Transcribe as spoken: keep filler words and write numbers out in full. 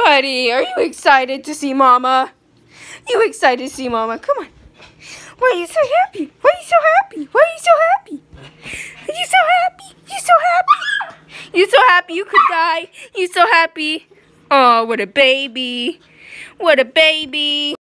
Buddy, are you excited to see Mama? You excited to see Mama? Come on. Why are you so happy? Why are you so happy? Why are you so happy? Are you so happy? You so happy? You so happy you could die? You so happy? Oh, what a baby. What a baby.